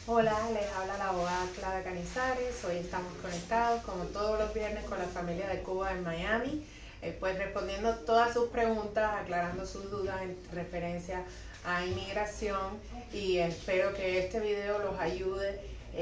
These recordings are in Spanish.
Hola, les habla la abogada Clara Canizares. Hoy estamos conectados como todos los viernes con la familia de Cuba en Miami, pues respondiendo todas sus preguntas, aclarando sus dudas en referencia a inmigración, y espero que este video los ayude.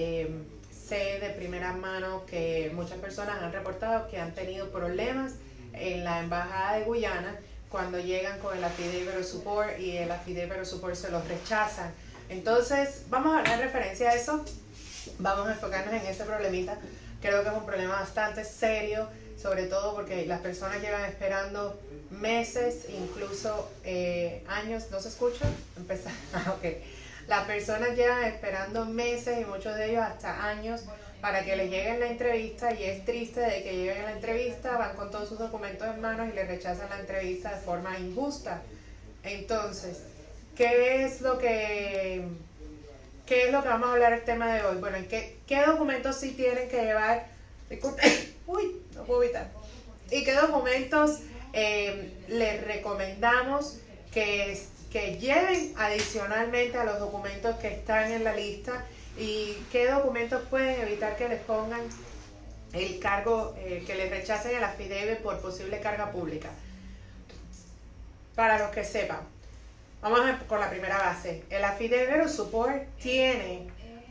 Sé de primera mano que muchas personas han reportado que han tenido problemas en la embajada de Guyana cuando llegan con el Affidavit Support y el Affidavit Support se los rechazan. Entonces, vamos a dar referencia a eso, vamos a enfocarnos en ese problemita. Creo que es un problema bastante serio, sobre todo porque las personas llevan esperando meses, incluso años. ¿No se escucha? Empezar. Ok. Las personas llevan esperando meses y muchos de ellos hasta años para que les lleguen la entrevista, y es triste de que lleguen a la entrevista, van con todos sus documentos en manos y les rechazan la entrevista de forma injusta. Entonces, ¿qué es lo que vamos a hablar el tema de hoy? Bueno, ¿qué documentos sí tienen que llevar? Uy, no puedo evitar. ¿Y qué documentos les recomendamos que lleven adicionalmente a los documentos que están en la lista? ¿Y qué documentos pueden evitar que les pongan el cargo, que les rechacen el affidavit por posible carga pública? Para los que sepan, vamos con la primera base. El Affidavit Support tiene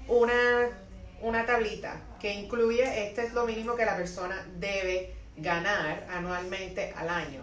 una tablita que incluye, este es lo mínimo que la persona debe ganar anualmente al año.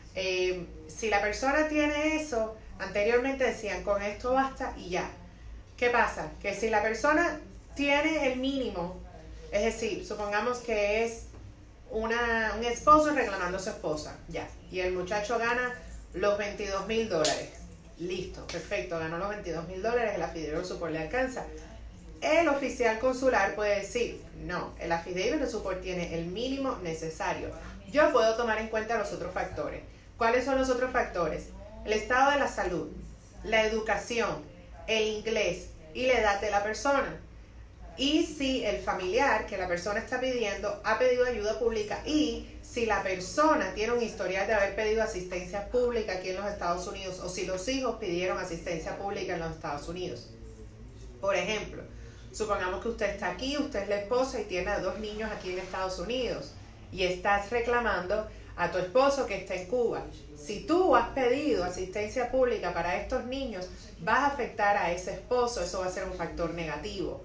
Si la persona tiene eso, anteriormente decían con esto basta y ya. ¿Qué pasa? Que si la persona tiene el mínimo, es decir, supongamos que es un esposo reclamando a su esposa, ya, y el muchacho gana los $22,000. Listo, perfecto, ganó los $22,000, el Affidavit Support le alcanza. El oficial consular puede decir, no, el Affidavit Support tiene el mínimo necesario. Yo puedo tomar en cuenta los otros factores. ¿Cuáles son los otros factores? El estado de la salud, la educación, el inglés y la edad de la persona. Y si el familiar que la persona está pidiendo ha pedido ayuda pública, y si la persona tiene un historial de haber pedido asistencia pública aquí en los Estados Unidos, o si los hijos pidieron asistencia pública en los Estados Unidos. Por ejemplo, supongamos que usted está aquí, usted es la esposa y tiene 2 niños aquí en Estados Unidos, y estás reclamando a tu esposo que está en Cuba. Si tú has pedido asistencia pública para estos niños, vas a afectar a ese esposo, eso va a ser un factor negativo.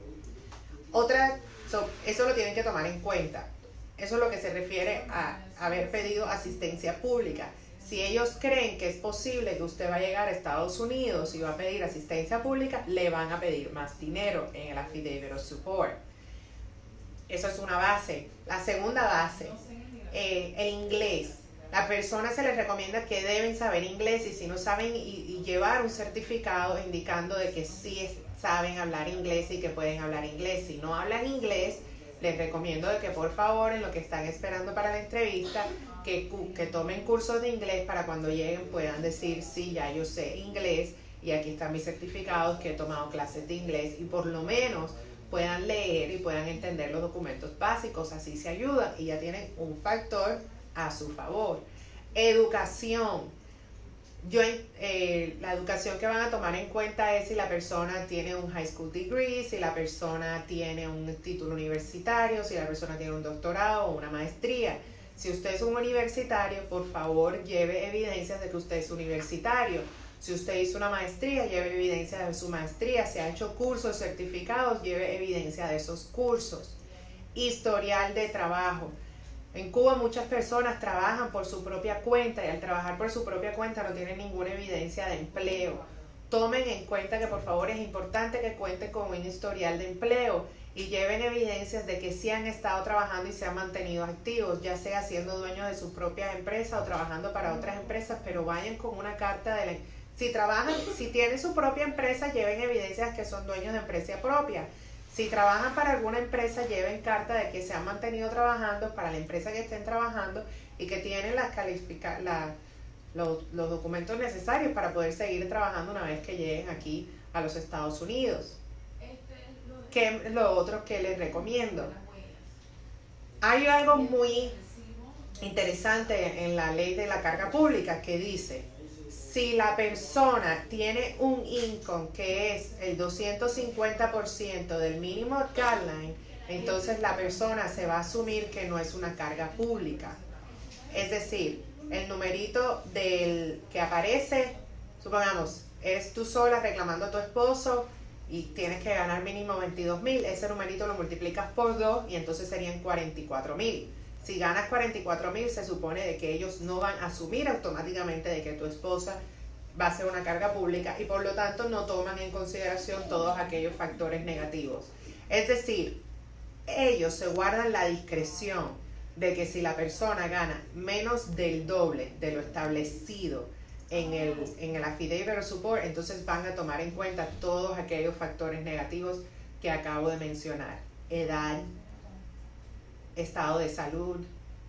Eso lo tienen que tomar en cuenta. Eso es lo que se refiere a haber pedido asistencia pública. Si ellos creen que es posible que usted va a llegar a Estados Unidos y va a pedir asistencia pública, le van a pedir más dinero en el Affidavit Support. Eso es una base. La segunda base, el inglés. La persona se les recomienda que deben saber inglés, y si no saben, y llevar un certificado indicando de que sí saben hablar inglés y que pueden hablar inglés. Si no hablan inglés, les recomiendo de que por favor, en lo que están esperando para la entrevista, que tomen cursos de inglés para cuando lleguen puedan decir, sí, ya yo sé inglés y aquí están mis certificados que he tomado clases de inglés, y por lo menos puedan leer y puedan entender los documentos básicos. Así se ayudan y ya tienen un factor a su favor. Educación. La educación que van a tomar en cuenta es si la persona tiene un high school degree, si la persona tiene un título universitario, si la persona tiene un doctorado o una maestría. Si usted es un universitario, por favor lleve evidencias de que usted es universitario. Si usted hizo una maestría, lleve evidencia de su maestría. Si ha hecho cursos certificados, lleve evidencia de esos cursos. Historial de trabajo. En Cuba muchas personas trabajan por su propia cuenta, y al trabajar por su propia cuenta no tienen ninguna evidencia de empleo. Tomen en cuenta que por favor es importante que cuenten con un historial de empleo y lleven evidencias de que sí han estado trabajando y se han mantenido activos, ya sea siendo dueños de sus propias empresas o trabajando para otras empresas, pero vayan con una carta de si tienen su propia empresa, lleven evidencias que son dueños de empresa propia. Si trabajan para alguna empresa, lleven carta de que se han mantenido trabajando para la empresa que estén trabajando y que tienen los documentos necesarios para poder seguir trabajando una vez que lleguen aquí a los Estados Unidos. ¿Qué es lo otro que les recomiendo? Hay algo muy interesante en la ley de la carga pública que dice, si la persona tiene un income que es el 250% del mínimo guideline, entonces la persona se va a asumir que no es una carga pública. Es decir, el numerito del que aparece, supongamos, eres tú sola reclamando a tu esposo y tienes que ganar mínimo 22,000, ese numerito lo multiplicas por 2 y entonces serían 44,000. Si ganas 44,000, se supone de que ellos no van a asumir automáticamente de que tu esposa va a ser una carga pública y por lo tanto no toman en consideración todos aquellos factores negativos. Es decir, ellos se guardan la discreción de que si la persona gana menos del doble de lo establecido en el affidavit of support, entonces van a tomar en cuenta todos aquellos factores negativos que acabo de mencionar. Edad, estado de salud,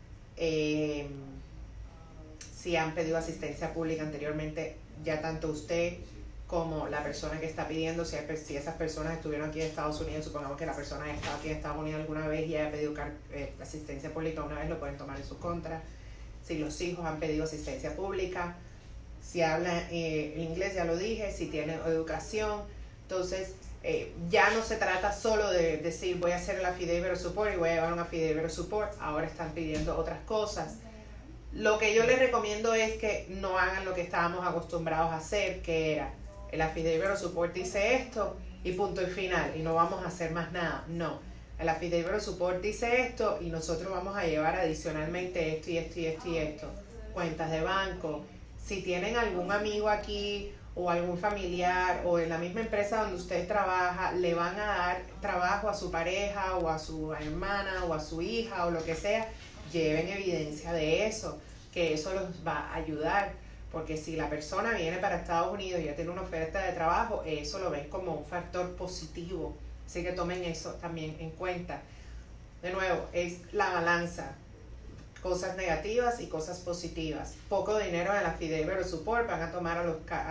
si han pedido asistencia pública anteriormente, ya tanto usted como la persona que está pidiendo, si esas personas estuvieron aquí en Estados Unidos, supongamos que la persona haya estado aquí en Estados Unidos alguna vez y haya pedido asistencia pública una vez, lo pueden tomar en su contra. Si los hijos han pedido asistencia pública, si habla inglés, ya lo dije, si tiene educación, entonces ya no se trata solo de decir voy a hacer el affidavit of support y voy a llevar un affidavit of support, ahora están pidiendo otras cosas. Lo que yo les recomiendo es que no hagan lo que estábamos acostumbrados a hacer, que era el affidavit of support dice esto y punto y final, y no vamos a hacer más nada. No, el affidavit of support dice esto y nosotros vamos a llevar adicionalmente esto y esto y esto y esto. Cuentas de banco. Si tienen algún amigo aquí o algún familiar o en la misma empresa donde usted trabaja, le van a dar trabajo a su pareja o a su hermana o a su hija o lo que sea, lleven evidencia de eso, que eso los va a ayudar, porque si la persona viene para Estados Unidos y ya tiene una oferta de trabajo, eso lo ven como un factor positivo, así que tomen eso también en cuenta. De nuevo, es la balanza, cosas negativas y cosas positivas. Poco dinero en la affidavit of support, van a tomar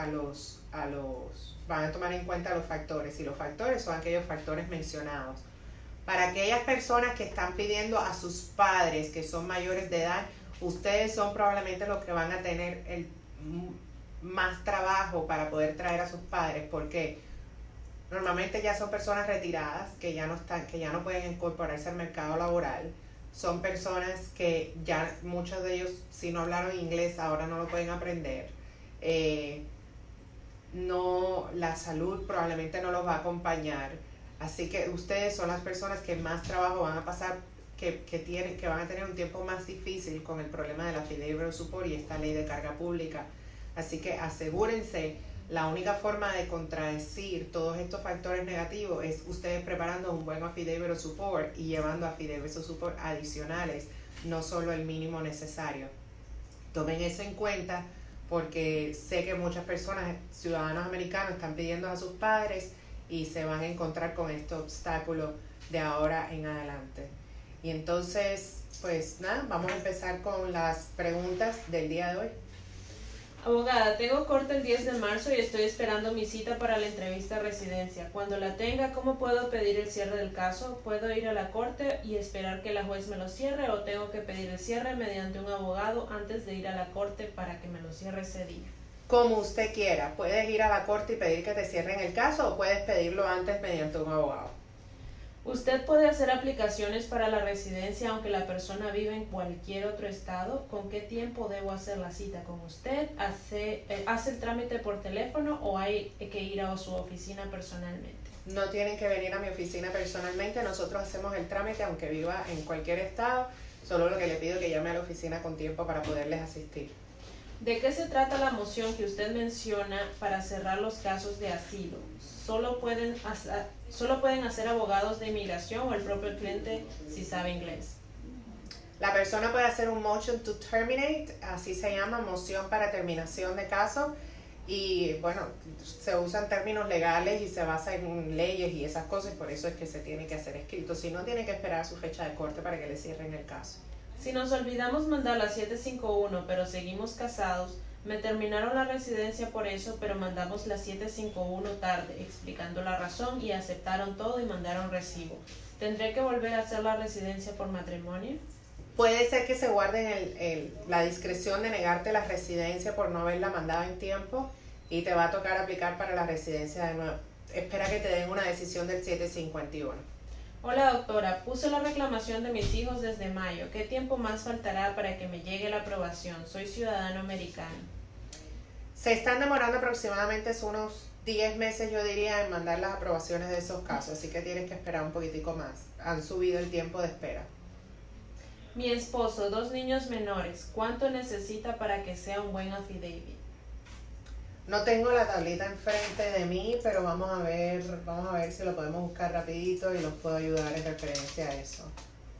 van a tomar en cuenta los factores, y los factores son aquellos factores mencionados. Para aquellas personas que están pidiendo a sus padres que son mayores de edad, ustedes son probablemente los que van a tener más trabajo para poder traer a sus padres, porque normalmente ya son personas retiradas que ya no pueden incorporarse al mercado laboral. Son personas que ya muchos de ellos, si no hablaron inglés, ahora no lo pueden aprender. La salud probablemente no los va a acompañar. Así que ustedes son las personas que más trabajo van a pasar, que van a tener un tiempo más difícil con el problema de la affidavit of support y esta ley de carga pública. Así que asegúrense, la única forma de contradecir todos estos factores negativos es ustedes preparando un buen affidavit of support y llevando affidavits of support adicionales, no solo el mínimo necesario. Tomen eso en cuenta, porque sé que muchas personas, ciudadanos americanos, están pidiendo a sus padres y se van a encontrar con este obstáculo de ahora en adelante. Y entonces, pues nada, vamos a empezar con las preguntas del día de hoy. Abogada, tengo corte el 10 de marzo y estoy esperando mi cita para la entrevista de residencia. Cuando la tenga, ¿cómo puedo pedir el cierre del caso? ¿Puedo ir a la corte y esperar que la juez me lo cierre o tengo que pedir el cierre mediante un abogado antes de ir a la corte para que me lo cierre ese día? Como usted quiera. Puedes ir a la corte y pedir que te cierren el caso o puedes pedirlo antes mediante un abogado. ¿Usted puede hacer aplicaciones para la residencia aunque la persona vive en cualquier otro estado? ¿Con qué tiempo debo hacer la cita con usted? ¿Hace el trámite por teléfono o hay que ir a su oficina personalmente? No tienen que venir a mi oficina personalmente. Nosotros hacemos el trámite aunque viva en cualquier estado. Solo lo que le pido es que llame a la oficina con tiempo para poderles asistir. ¿De qué se trata la moción que usted menciona para cerrar los casos de asilo? ¿Solo pueden hacer abogados de inmigración o el propio cliente si sabe inglés? La persona puede hacer un motion to terminate, así se llama, moción para terminación de caso. Y bueno, se usan términos legales y se basa en leyes y esas cosas, por eso es que se tiene que hacer escrito. Si no, tiene que esperar su fecha de corte para que le cierren el caso. Si nos olvidamos mandar la 751 pero seguimos casados, me terminaron la residencia por eso, pero mandamos la 751 tarde, explicando la razón y aceptaron todo y mandaron recibo. ¿Tendré que volver a hacer la residencia por matrimonio? Puede ser que se guarden la discreción de negarte la residencia por no haberla mandado en tiempo y te va a tocar aplicar para la residencia de nuevo. Espera que te den una decisión del 751. Hola doctora, puse la reclamación de mis hijos desde mayo. ¿Qué tiempo más faltará para que me llegue la aprobación? Soy ciudadano americano. Se están demorando aproximadamente unos 10 meses, yo diría, en mandar las aprobaciones de esos casos, así que tienes que esperar un poquitico más. Han subido el tiempo de espera. Mi esposo, 2 niños menores. ¿Cuánto necesita para que sea un buen affidavit? No tengo la tablita enfrente de mí, pero vamos a ver si lo podemos buscar rapidito y los puedo ayudar en referencia a eso.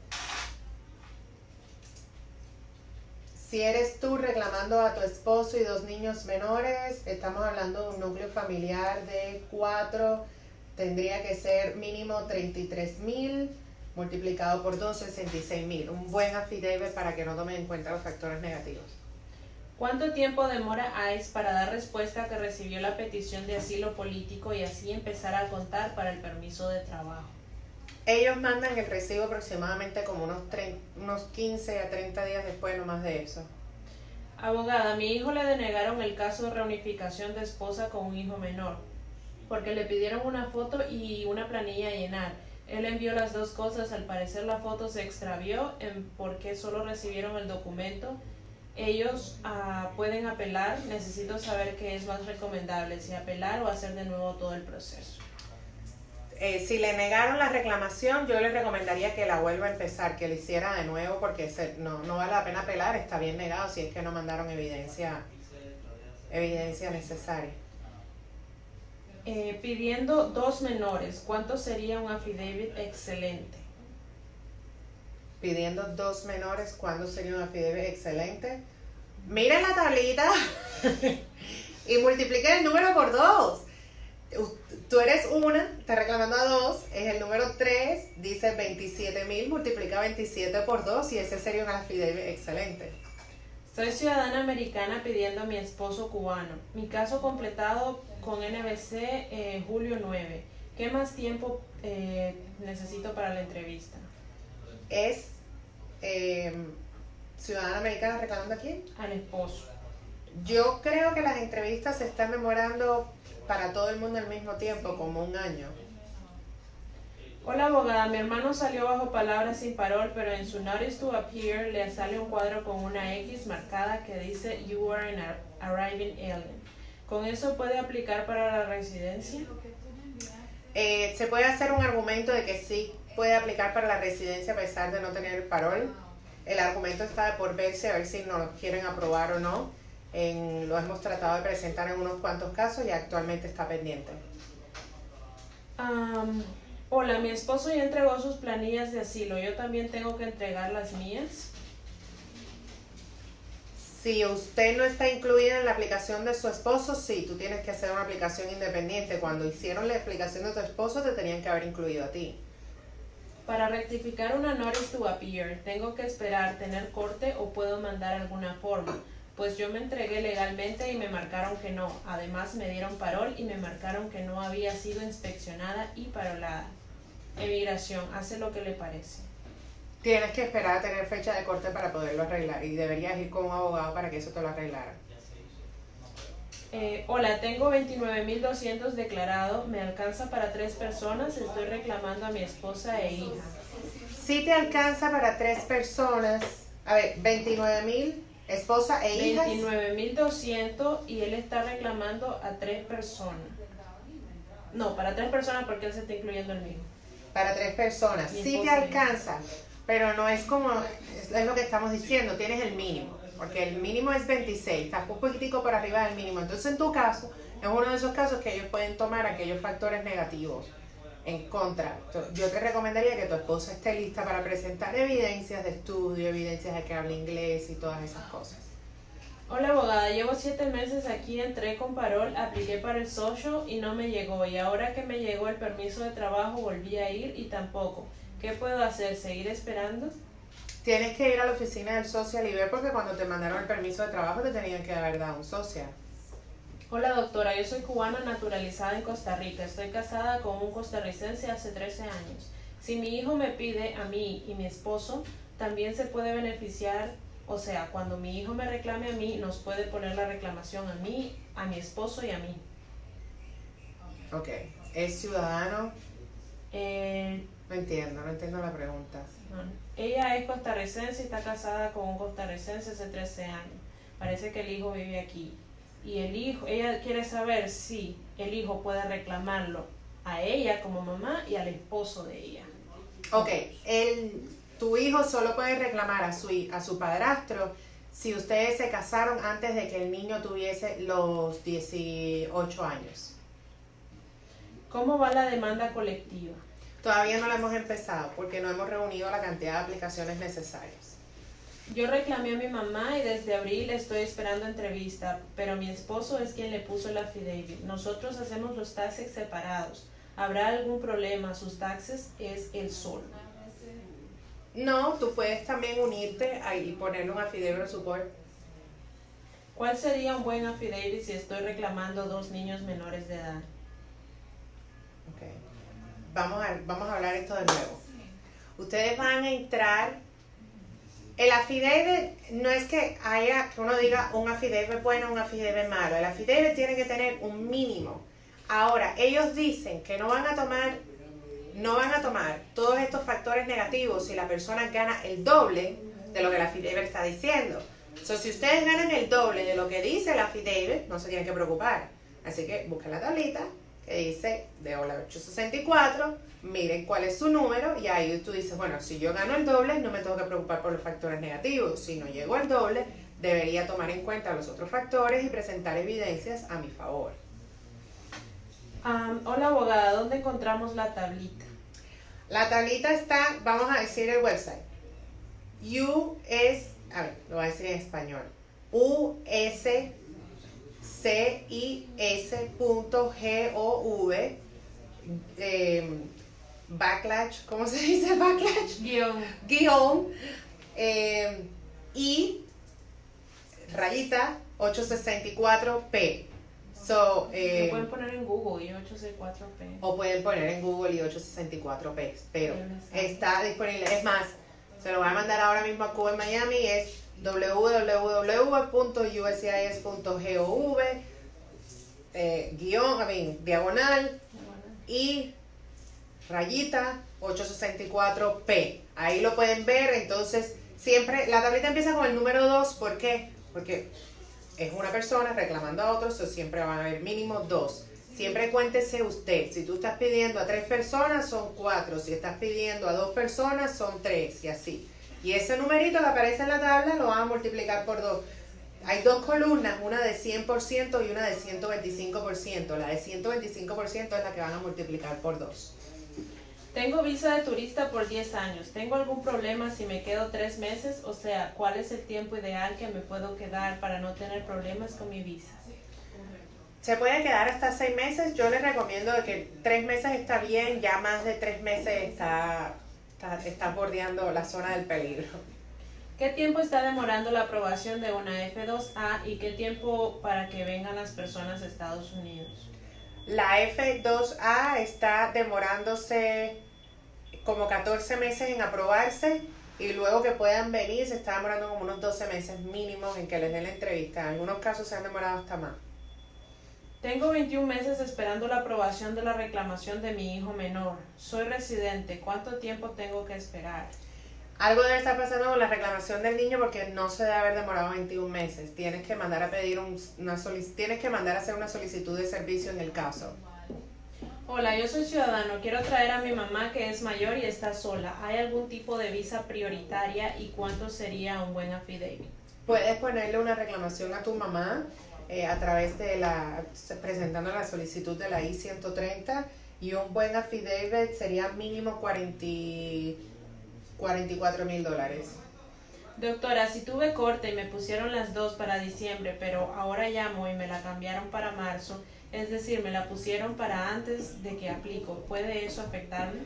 Si eres tú reclamando a tu esposo y 2 niños menores, estamos hablando de un núcleo familiar de 4, tendría que ser mínimo 33,000 multiplicado por 2, 66,000. Un buen affidavit para que no tomen en cuenta los factores negativos. ¿Cuánto tiempo demora ICE para dar respuesta a que recibió la petición de asilo político y así empezar a contar para el permiso de trabajo? Ellos mandan el recibo aproximadamente como unos 15 a 30 días después, no más de eso. Abogada, a mi hijo le denegaron el caso de reunificación de esposa con un hijo menor, porque le pidieron una foto y una planilla a llenar. Él envió las 2 cosas, al parecer la foto se extravió porque solo recibieron el documento. Ellos pueden apelar, necesito saber qué es más recomendable, si apelar o hacer de nuevo todo el proceso. Si le negaron la reclamación, yo le recomendaría que la vuelva a empezar, que lo hiciera de nuevo porque no vale la pena apelar, está bien negado si es que no mandaron evidencia necesaria. Pidiendo 2 menores, ¿cuánto sería un affidavit excelente? Pidiendo 2 menores, ¿cuándo sería un affidavit excelente? Miren la tablita y multipliquen el número por 2. Tú eres una, está reclamando a 2, es el número 3, dice 27,000, multiplica 27 por 2 y ese sería un affidavit excelente. Soy ciudadana americana pidiendo a mi esposo cubano. Mi caso completado con NBC julio 9. ¿Qué más tiempo necesito para la entrevista? ¿Es ciudadana americana reclamando a quién? Al esposo. Yo creo que las entrevistas se están demorando para todo el mundo al mismo tiempo, como un año. Hola abogada, mi hermano salió bajo palabras sin parol, pero en su notice to appear le sale un cuadro con una X marcada que dice You are an arriving alien. ¿Con eso puede aplicar para la residencia? Se puede hacer un argumento de que sí puede aplicar para la residencia a pesar de no tener el parol. El argumento está de por verse, a ver si nos lo quieren aprobar o no. Lo hemos tratado de presentar en unos cuantos casos y actualmente está pendiente. Hola, mi esposo ya entregó sus planillas de asilo. ¿Yo también tengo que entregar las mías? Si usted no está incluida en la aplicación de su esposo, sí, tú tienes que hacer una aplicación independiente. Cuando hicieron la aplicación de tu esposo, te tenían que haber incluido a ti. Para rectificar una notice to appear, ¿tengo que esperar tener corte o puedo mandar alguna forma? Pues yo me entregué legalmente y me marcaron que no. Además me dieron parol y me marcaron que no había sido inspeccionada y parolada. Emigración, hace lo que le parece. Tienes que esperar a tener fecha de corte para poderlo arreglar y deberías ir con un abogado para que eso te lo arreglara. Hola, tengo 29,200 declarado. ¿Me alcanza para 3 personas? Estoy reclamando a mi esposa e hija. Sí te alcanza para 3 personas. A ver, 29,000, esposa e hijas. 29,200 y él está reclamando a 3 personas. No, para 3 personas porque él se está incluyendo el mismo. Para 3 personas. Sí te alcanza, pero no es como, es lo que estamos diciendo, tienes el mínimo. Porque el mínimo es 26, estás un poquitico por arriba del mínimo. Entonces, en tu caso, es uno de esos casos que ellos pueden tomar aquellos factores negativos en contra. Yo te recomendaría que tu esposa esté lista para presentar evidencias de estudio, evidencias de que hable inglés y todas esas cosas. Hola abogada, llevo 7 meses aquí, entré con parol, apliqué para el social y no me llegó. Y ahora que me llegó el permiso de trabajo volví a ir y tampoco. ¿Qué puedo hacer? ¿Seguir esperando? Tienes que ir a la oficina del social y ver porque cuando te mandaron el permiso de trabajo te tenían que haber dado un social. Hola doctora, yo soy cubana naturalizada en Costa Rica. Estoy casada con un costarricense hace 13 años. Si mi hijo me pide a mí y mi esposo también se puede beneficiar, o sea, cuando mi hijo me reclame a mí, nos puede poner la reclamación a mí, a mi esposo y a mí. Ok. ¿Es ciudadano? Eh, No entiendo la pregunta. no, ella es costarricense y está casada con un costarricense hace 13 años. Parece que el hijo vive aquí. Y el hijo, ella quiere saber si el hijo puede reclamarlo a ella como mamá y al esposo de ella. Ok, tu hijo solo puede reclamar a su padrastro si ustedes se casaron antes de que el niño tuviese los 18 años. ¿Cómo va la demanda colectiva? Todavía no la hemos empezado porque no hemos reunido la cantidad de aplicaciones necesarias. Yo reclamé a mi mamá y desde abril estoy esperando entrevista, pero mi esposo es quien le puso el affidavit. Nosotros hacemos los taxes separados. ¿Habrá algún problema? Sus taxes es él solo. No, tú puedes también unirte y ponerle un affidavit support. ¿Cuál sería un buen affidavit si estoy reclamando 2 niños menores de edad? Okay. Vamos a hablar esto de nuevo. Ustedes van a entrar. El affidavit no es que uno diga un affidavit bueno o un affidavit malo. El affidavit tiene que tener un mínimo. Ahora, ellos dicen que no van a tomar todos estos factores negativos si la persona gana el doble de lo que el affidavit está diciendo. Si ustedes ganan el doble de lo que dice el affidavit, no se tienen que preocupar. Así que busquen la tablita que dice de hola 864, miren cuál es su número y ahí tú dices, bueno, si yo gano el doble no me tengo que preocupar por los factores negativos. Si no llego al doble, debería tomar en cuenta los otros factores y presentar evidencias a mi favor. Hola abogada, ¿dónde encontramos la tablita? La tablita está, vamos a decir el website, lo voy a decir en español, uscis.gov backlash, ¿cómo se dice backlash? Guión y rayita 864p. Lo pueden poner en Google y 864p. O pueden poner en Google y 864p, pero está disponible. Es más, se lo voy a mandar ahora mismo a Cuba en Miami, es www.uscis.gov diagonal y rayita 864p. Ahí lo pueden ver. Entonces siempre la tablita empieza con el número 2. ¿Por qué? Porque es una persona reclamando a otros, siempre van a haber mínimo 2. Siempre cuéntese usted. Si tú estás pidiendo a 3 personas, son 4. Si estás pidiendo a 2 personas, son 3. Y así. Y ese numerito que aparece en la tabla lo van a multiplicar por 2. Hay 2 columnas, una de 100% y una de 125%. La de 125% es la que van a multiplicar por 2. Tengo visa de turista por 10 años. ¿Tengo algún problema si me quedo 3 meses? O sea, ¿cuál es el tiempo ideal que me puedo quedar para no tener problemas con mi visa? Se puede quedar hasta 6 meses. Yo les recomiendo que 3 meses está bien. Ya más de 3 meses está bordeando la zona del peligro. ¿Qué tiempo está demorando la aprobación de una F2A y qué tiempo para que vengan las personas a Estados Unidos? La F2A está demorándose como 14 meses en aprobarse y luego que puedan venir se está demorando como unos 12 meses mínimos en que les den la entrevista. En algunos casos se han demorado hasta más. Tengo 21 meses esperando la aprobación de la reclamación de mi hijo menor. Soy residente. ¿Cuánto tiempo tengo que esperar? Algo debe estar pasando con la reclamación del niño porque no se debe haber demorado 21 meses. Tienes que mandar a pedir tienes que mandar a hacer una solicitud de servicio en el caso. Hola, yo soy ciudadano. Quiero traer a mi mamá que es mayor y está sola. ¿Hay algún tipo de visa prioritaria y cuánto sería un buen affidavit? Puedes ponerle una reclamación a tu mamá a través de presentando la solicitud de la I-130 y un buen affidavit sería mínimo $44,000. Doctora, si tuve corte y me pusieron las 2 para diciembre, pero ahora llamo y me la cambiaron para marzo, es decir, me la pusieron para antes de que aplico, ¿puede eso afectarme?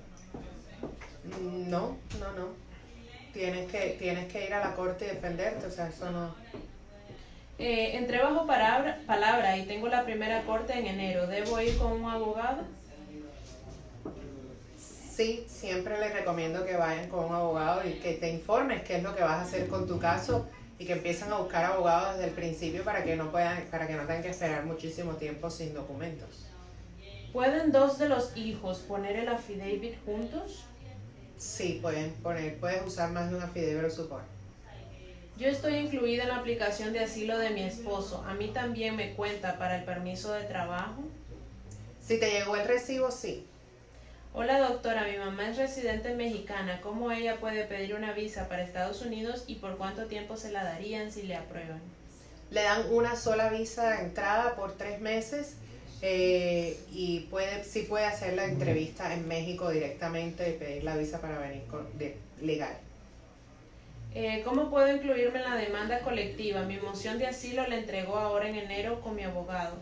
No. Tienes que ir a la corte y defenderte, o sea, eso no. Entré bajo palabra y tengo la primera corte en enero, ¿debo ir con un abogado? Sí, siempre les recomiendo que vayan con un abogado y que te informes qué es lo que vas a hacer con tu caso y que empiecen a buscar abogados desde el principio para que no tengan que esperar muchísimo tiempo sin documentos. ¿Pueden dos de los hijos poner el affidavit juntos? Sí, puedes usar más de un affidavit o support. Yo estoy incluida en la aplicación de asilo de mi esposo. ¿A mí también me cuenta para el permiso de trabajo? Si te llegó el recibo, sí. Hola doctora, mi mamá es residente mexicana. ¿Cómo ella puede pedir una visa para Estados Unidos y por cuánto tiempo se la darían si le aprueban? Le dan una sola visa de entrada por 3 meses y sí puede hacer la entrevista en México directamente y pedir la visa para venir legal. ¿Cómo puedo incluirme en la demanda colectiva? Mi moción de asilo la entregó ahora en enero con mi abogado.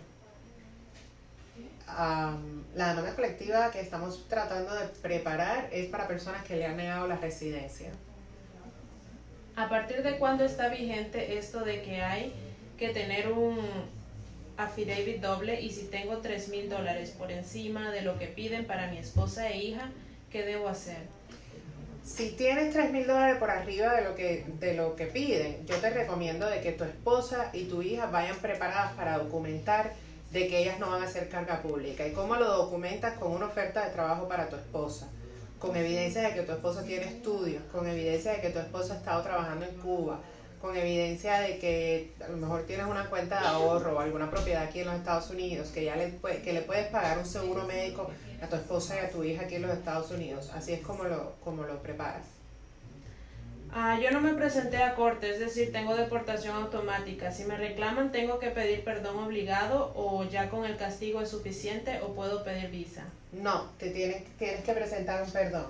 La demanda colectiva que estamos tratando de preparar es para personas que le han negado la residencia. ¿A partir de cuándo está vigente esto de que hay que tener un affidavit doble y si tengo $3,000 por encima de lo que piden para mi esposa e hija, qué debo hacer? Si tienes $3,000 por arriba de lo que piden, yo te recomiendo de que tu esposa y tu hija vayan preparadas para documentar de que ellas no van a hacer carga pública. ¿Y cómo lo documentas? Con una oferta de trabajo para tu esposa, con evidencia de que tu esposa tiene estudios, con evidencia de que tu esposa ha estado trabajando en Cuba, con evidencia de que a lo mejor tienes una cuenta de ahorro o alguna propiedad aquí en los Estados Unidos, que le puedes pagar un seguro médico a tu esposa y a tu hija aquí en los Estados Unidos. Así es como lo preparas. Yo no me presenté a corte, es decir, tengo deportación automática. Si me reclaman, ¿tengo que pedir perdón obligado o ya con el castigo es suficiente o puedo pedir visa? No, tienes que presentar un perdón.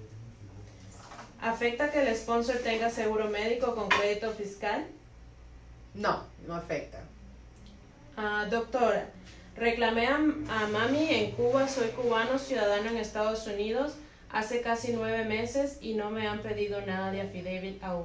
¿Afecta que el sponsor tenga seguro médico con crédito fiscal? No, no afecta. Doctora, reclamé a mami en Cuba, soy cubano, ciudadano en Estados Unidos, hace casi 9 meses y no me han pedido nada de affidavit aún.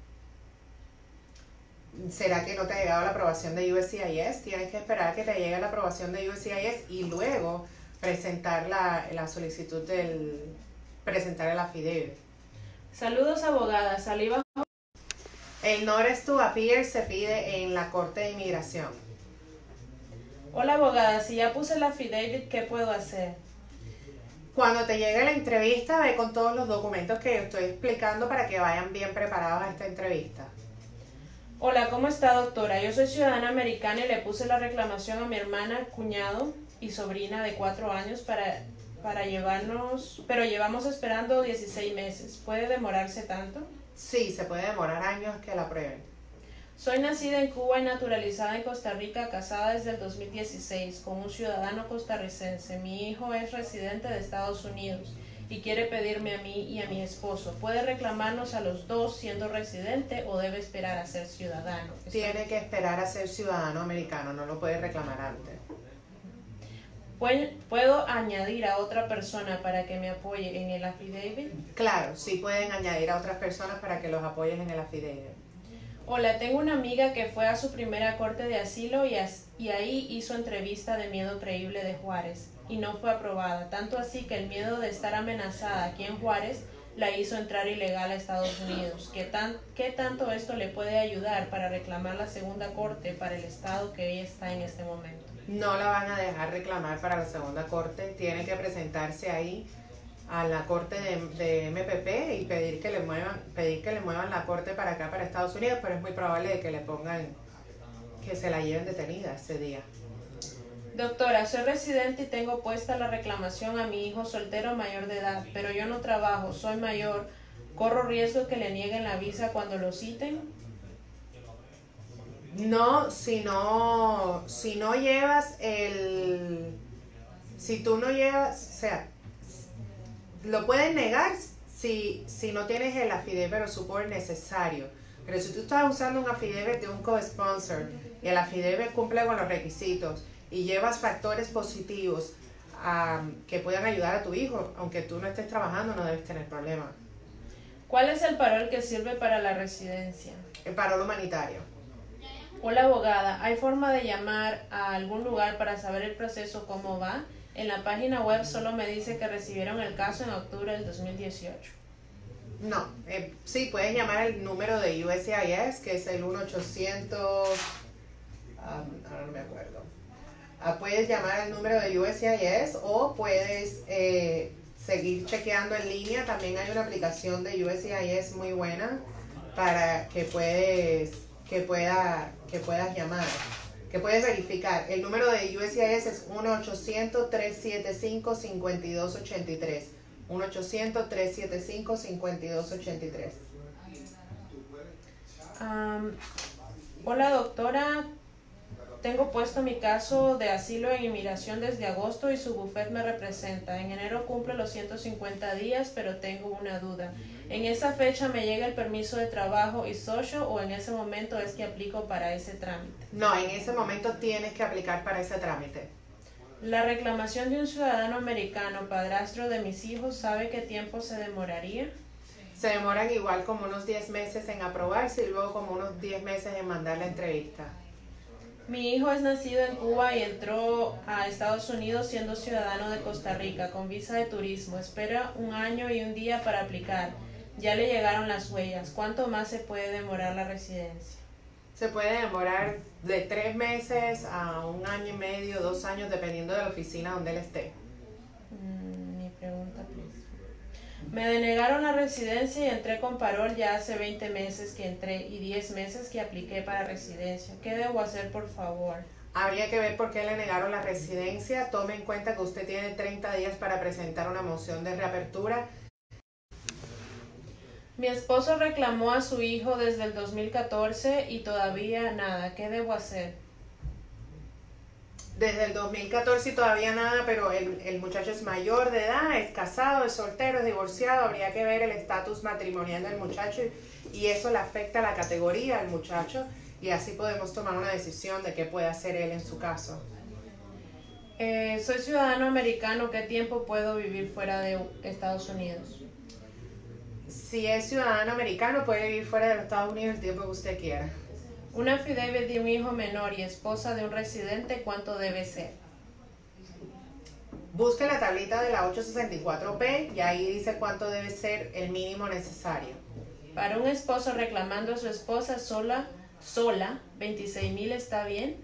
¿Será que no te ha llegado la aprobación de USCIS? Tienes que esperar a que te llegue la aprobación de USCIS y luego presentar la solicitud presentar el affidavit. Saludos abogada, salí bajo. El notice to appear se pide en la Corte de Inmigración. Hola abogada, si ya puse el affidavit, ¿qué puedo hacer? Cuando te llegue la entrevista, ve con todos los documentos que yo estoy explicando para que vayan bien preparados a esta entrevista. Hola, ¿cómo está doctora? Yo soy ciudadana americana y le puse la reclamación a mi hermana, cuñado y sobrina de 4 años para llevarnos, pero llevamos esperando 16 meses. ¿Puede demorarse tanto? Sí, se puede demorar años que la aprueben. Soy nacida en Cuba y naturalizada en Costa Rica, casada desde el 2016 con un ciudadano costarricense. Mi hijo es residente de Estados Unidos y quiere pedirme a mí y a mi esposo. ¿Puede reclamarnos a los dos siendo residente o debe esperar a ser ciudadano? Tiene que esperar a ser ciudadano americano, no lo puede reclamar antes. ¿Puedo añadir a otra persona para que me apoye en el affidavit? Claro, sí pueden añadir a otras personas para que los apoyen en el affidavit. Hola, tengo una amiga que fue a su primera corte de asilo y ahí hizo entrevista de miedo creíble de Juárez y no fue aprobada, tanto así que el miedo de estar amenazada aquí en Juárez la hizo entrar ilegal a Estados Unidos. ¿Qué tanto esto le puede ayudar para reclamar la segunda corte para el estado que ella está en este momento? No la van a dejar reclamar para la segunda corte, tiene que presentarse ahí a la corte de MPP y pedir que le muevan la corte para acá, para Estados Unidos, pero es muy probable de que se la lleven detenida ese día. Doctora, soy residente y tengo puesta la reclamación a mi hijo soltero mayor de edad, pero yo no trabajo, soy mayor. ¿Corro riesgo que le nieguen la visa cuando lo citen? No, si tú no llevas, o sea, lo pueden negar si no tienes el affidavit o support necesario. Pero si tú estás usando un affidavit de un co-sponsor y el affidavit cumple con los requisitos y llevas factores positivos que puedan ayudar a tu hijo, aunque tú no estés trabajando, no debes tener problema. ¿Cuál es el parol que sirve para la residencia? El parol humanitario. Hola abogada, ¿hay forma de llamar a algún lugar para saber el proceso cómo va? En la página web solo me dice que recibieron el caso en octubre del 2018. No, sí, puedes llamar al número de USCIS, que es el 1-800, ahora no me acuerdo. Puedes llamar al número de USCIS o puedes seguir chequeando en línea. También hay una aplicación de USCIS muy buena para que puedas llamar, que puedes verificar. El número de USCIS es 1-800-375-5283. 1-800-375-5283. Hola doctora, tengo puesto mi caso de asilo en inmigración desde agosto y su bufet me representa. En enero cumple los 150 días, pero tengo una duda. ¿En esa fecha me llega el permiso de trabajo y social o en ese momento es que aplico para ese trámite? No, en ese momento tienes que aplicar para ese trámite. La reclamación de un ciudadano americano, padrastro de mis hijos, ¿sabe qué tiempo se demoraría? Se demoran igual como unos 10 meses en aprobarse y luego como unos 10 meses en mandar la entrevista. Mi hijo es nacido en Cuba y entró a Estados Unidos siendo ciudadano de Costa Rica con visa de turismo. Espera 1 año y 1 día para aplicar. Ya le llegaron las huellas. ¿Cuánto más se puede demorar la residencia? Se puede demorar de 3 meses a 1 año y medio, 2 años, dependiendo de la oficina donde él esté. Mi pregunta, please. Me denegaron la residencia y entré con parol ya hace 20 meses que entré y 10 meses que apliqué para residencia. ¿Qué debo hacer, por favor? Habría que ver por qué le negaron la residencia. Tome en cuenta que usted tiene 30 días para presentar una moción de reapertura. Mi esposo reclamó a su hijo desde el 2014 y todavía nada. ¿Qué debo hacer? Desde el 2014 y todavía nada, pero el muchacho es mayor de edad, es casado, es soltero, es divorciado. Habría que ver el estatus matrimonial del muchacho y eso le afecta a la categoría al muchacho y así podemos tomar una decisión de qué puede hacer él en su caso. Soy ciudadano americano. ¿Qué tiempo puedo vivir fuera de Estados Unidos? Si es ciudadano americano, puede vivir fuera de los Estados Unidos el tiempo que usted quiera. Una affidavit de un hijo menor y esposa de un residente, ¿cuánto debe ser? Busque la tablita de la 864P y ahí dice cuánto debe ser el mínimo necesario. Para un esposo reclamando a su esposa sola, 26,000 ¿está bien?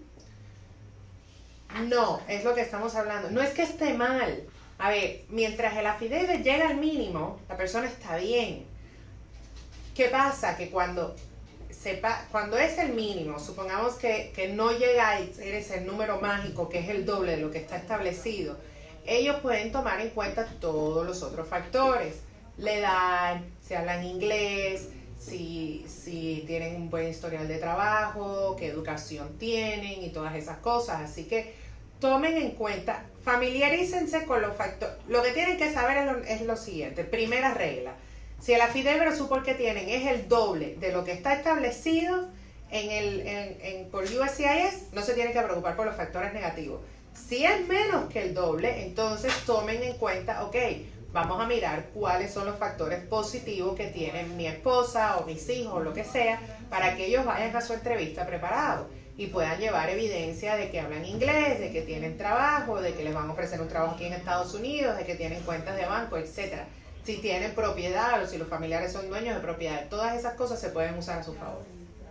No, es lo que estamos hablando. No es que esté mal. A ver, mientras el affidavit llega al mínimo, la persona está bien. ¿Qué pasa? Que cuando es el mínimo, supongamos que no llega a ser ese número mágico, que es el doble de lo que está establecido, ellos pueden tomar en cuenta todos los otros factores. La edad, si hablan inglés, si tienen un buen historial de trabajo, qué educación tienen y todas esas cosas. Así que tomen en cuenta, familiarícense con los factores. Lo que tienen que saber es lo siguiente. Primera regla. Si el affidavit o support que tienen es el doble de lo que está establecido por USCIS, no se tienen que preocupar por los factores negativos. Si es menos que el doble, entonces tomen en cuenta, ok, vamos a mirar cuáles son los factores positivos que tienen mi esposa o mis hijos o lo que sea, para que ellos vayan a su entrevista preparados y puedan llevar evidencia de que hablan inglés, de que tienen trabajo, de que les van a ofrecer un trabajo aquí en Estados Unidos, de que tienen cuentas de banco, etcétera. Si tienen propiedad o si los familiares son dueños de propiedad, todas esas cosas se pueden usar a su favor.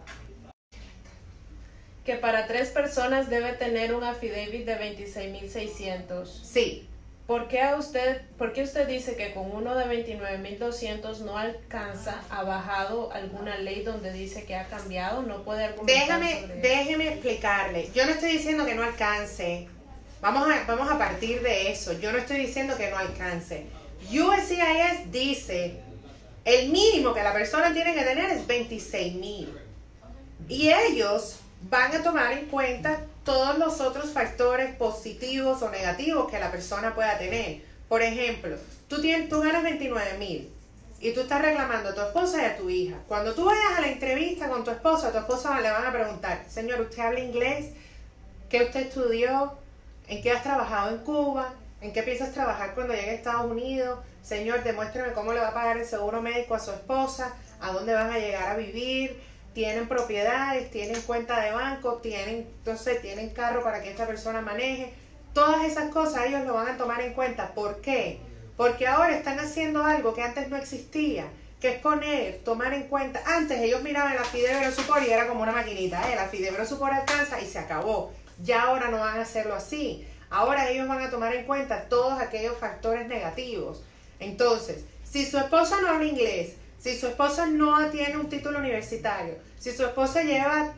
Que para 3 personas debe tener un affidavit de 26,600. Sí. ¿Por qué usted dice que con uno de 29,200 no alcanza? ¿Ha bajado alguna ley donde dice que ha cambiado? ¿No puede argumentar sobre eso? Déjeme explicarle. Yo no estoy diciendo que no alcance. Vamos a partir de eso. Yo no estoy diciendo que no alcance. USCIS dice el mínimo que la persona tiene que tener es 26,000 y ellos van a tomar en cuenta todos los otros factores positivos o negativos que la persona pueda tener. Por ejemplo, tú ganas 29,000 y tú estás reclamando a tu esposa y a tu hija. Cuando tú vayas a la entrevista con tu esposa le van a preguntar, señor, ¿usted habla inglés? ¿Qué usted estudió? ¿En qué has trabajado en Cuba? ¿En qué piensas trabajar cuando llegue a Estados Unidos? Señor, demuéstrame cómo le va a pagar el seguro médico a su esposa, a dónde van a llegar a vivir, tienen propiedades, tienen cuenta de banco, tienen carro para que esta persona maneje. Todas esas cosas ellos lo van a tomar en cuenta. ¿Por qué? Porque ahora están haciendo algo que antes no existía, que es tomar en cuenta. Antes ellos miraban el affidavit of support y era como una maquinita, el affidavit of support alcanza y se acabó. Ya ahora no van a hacerlo así. Ahora ellos van a tomar en cuenta todos aquellos factores negativos. Entonces, si su esposa no habla inglés, si su esposa no tiene un título universitario, si su esposa lleva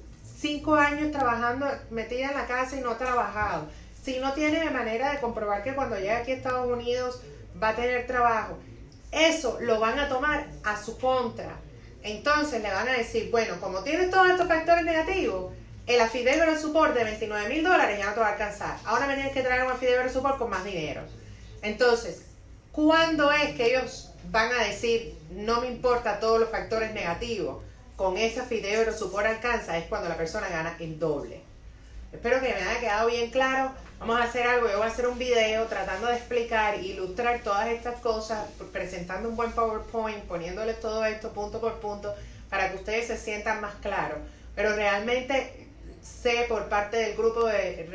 5 años trabajando, metida en la casa y no ha trabajado, si no tiene manera de comprobar que cuando llegue aquí a Estados Unidos va a tener trabajo, eso lo van a tomar a su contra. Entonces le van a decir, bueno, como tienes todos estos factores negativos, el affidavit of support de $29,000 ya no te va a alcanzar. Ahora me tienes que traer un affidavit of support con más dinero. Entonces, ¿cuándo es que ellos van a decir, no me importa todos los factores negativos, con ese affidavit of support alcanza? Es cuando la persona gana el doble. Espero que me haya quedado bien claro. Vamos a hacer algo, yo voy a hacer un video tratando de explicar, ilustrar todas estas cosas, presentando un buen PowerPoint, poniéndoles todo esto punto por punto, para que ustedes se sientan más claros. Pero realmente sé por parte del grupo de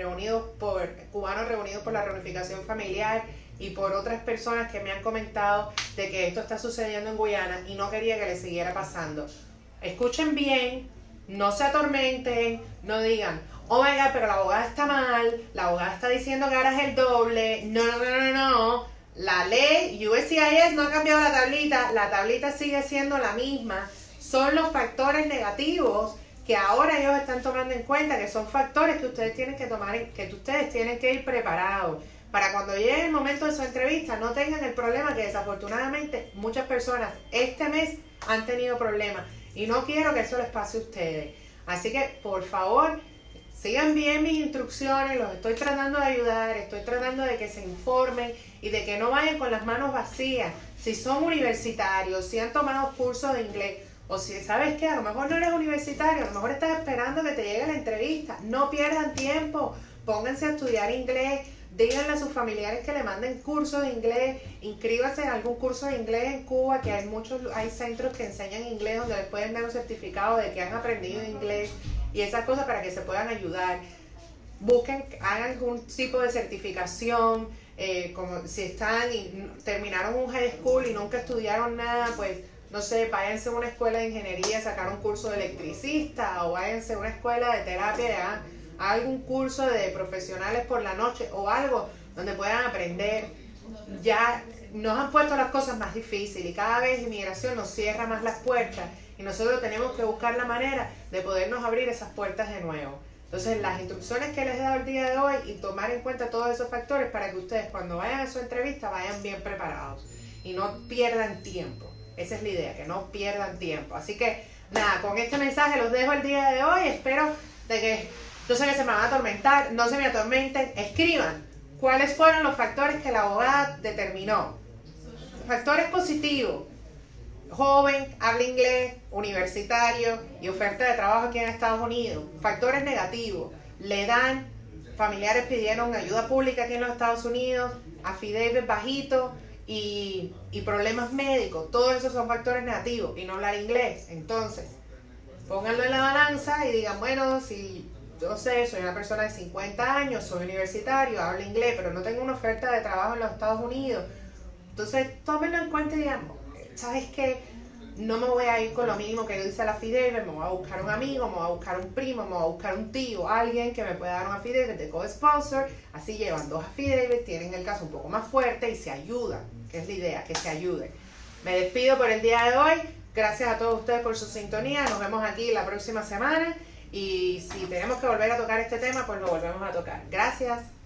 cubanos reunidos por la reunificación familiar y por otras personas que me han comentado de que esto está sucediendo en Guyana y no quería que le siguiera pasando. Escuchen bien, no se atormenten, no digan, oh my God, pero la abogada está mal, la abogada está diciendo que ahora es el doble. No, no, no, no, no. La ley USCIS no ha cambiado la tablita sigue siendo la misma. Son los factores negativos que ahora ellos están tomando en cuenta, que son factores que ustedes tienen que tomar, que ustedes tienen que ir preparados para cuando llegue el momento de su entrevista no tengan el problema que desafortunadamente muchas personas este mes han tenido problemas y no quiero que eso les pase a ustedes. Así que por favor sigan bien mis instrucciones, los estoy tratando de ayudar, estoy tratando de que se informen y de que no vayan con las manos vacías. Si son universitarios, si han tomado cursos de inglés, o si sabes que a lo mejor no eres universitario, a lo mejor estás esperando que te llegue la entrevista, no pierdan tiempo, pónganse a estudiar inglés, díganle a sus familiares que le manden cursos de inglés, inscríbanse en algún curso de inglés en Cuba, que hay centros que enseñan inglés donde les pueden dar un certificado de que han aprendido inglés y esas cosas para que se puedan ayudar. Busquen, hagan algún tipo de certificación, como si terminaron un high school y nunca estudiaron nada, pues no sé, váyanse a una escuela de ingeniería, sacar un curso de electricista, o váyanse a una escuela de terapia, a algún curso de profesionales por la noche, o algo donde puedan aprender. Ya nos han puesto las cosas más difíciles y cada vez inmigración nos cierra más las puertas y nosotros tenemos que buscar la manera de podernos abrir esas puertas de nuevo. Entonces las instrucciones que les he dado el día de hoy y tomar en cuenta todos esos factores para que ustedes cuando vayan a su entrevista vayan bien preparados y no pierdan tiempo. Esa es la idea, que no pierdan tiempo. Así que, nada, con este mensaje los dejo el día de hoy. Espero de que, yo sé que se me van a atormentar, no se me atormenten. Escriban cuáles fueron los factores que la abogada determinó. Factores positivos: joven, habla inglés, universitario y oferta de trabajo aquí en Estados Unidos. Factores negativos: le dan, familiares pidieron ayuda pública aquí en los Estados Unidos, affidavit bajito, y problemas médicos. Todos esos son factores negativos, y no hablar inglés. Entonces pónganlo en la balanza y digan, bueno, si yo sé, soy una persona de 50 años, soy universitario, hablo inglés, pero no tengo una oferta de trabajo en los Estados Unidos, entonces tómenlo en cuenta y digan, ¿sabes qué? No me voy a ir con lo mismo que dice la affidavit, me voy a buscar un amigo, me voy a buscar un primo, me voy a buscar un tío, alguien que me pueda dar un affidavit de co-sponsor. Así llevan 2 affidavits, tienen el caso un poco más fuerte y se ayudan, que es la idea, que se ayuden. Me despido por el día de hoy. Gracias a todos ustedes por su sintonía. Nos vemos aquí la próxima semana y si tenemos que volver a tocar este tema, pues lo volvemos a tocar. Gracias.